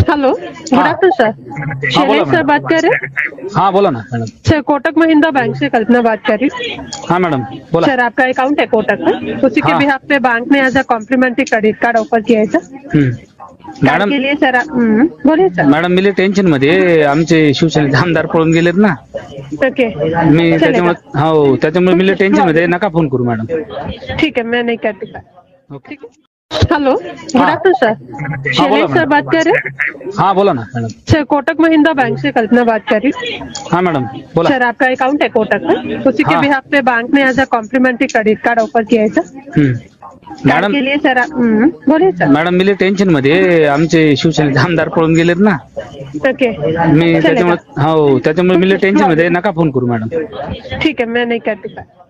Hello, good afternoon sir. हाँ बोला Shailesh sir madam. बात कर रहे हैं? हाँ बोला ना madam. Sir, Kotak Mahindra bank से कल्पना बात कर रही हूँ। हाँ मैडम बोला। सर, आपका अकाउंट है कोटक में, उसी के हाँ। बिहाफ पे बैंक ने as a complimentary credit card offer किया है सर। कार्ड मॅडम के लिए सर बोलिए सर। मॅडम मी लय टेन्शन मध्ये आमचे शिवसेनेचे आमदार पळून गेलेत ना, ओके, मी चलेगा। त्याच्यामुळे हो त्याच्यामुळे मी लय टेन्शन मध्ये नका फोन करू मॅडम। ठीक है, मैं नहीं करती बात। ओके। ठीक है। हेलो, गुड हाँ। Afternoon sir. हाँ बोला शैलेश सर मैडम। बात कर रहे हैं? हाँ बोला ना madam. Sir, Kotak Mahindra bank से कल्पना बात कर रही हूँ। हाँ मैडम बोला। सर, आपका अकाउंट है कोटक में, उसी के हाँ। बिहाफ पे बैंक ने as a complimentary credit card offer किया है सर। कार्ड मॅडम के लिए सर बोलिए सर। मॅडम मी लय टेन्शन मध्ये आमचे शिवसेनेचे आमदार पळून गेलेत ना, ओके, मी चलेगा। त्याच्यामुळे हो त्याच्यामुळे मी लय टेन्शन मध्ये नका फोन करू मॅडम। ठीक है, मैं नहीं करती बात।